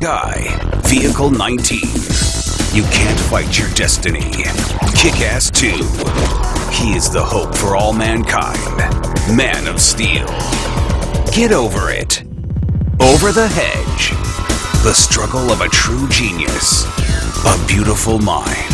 Guy, Vehicle 19. You can't fight your destiny. Kick-Ass 2. He is the hope for all mankind. Man of Steel. Get Over It. Over the Hedge. The struggle of a true genius. A beautiful mind.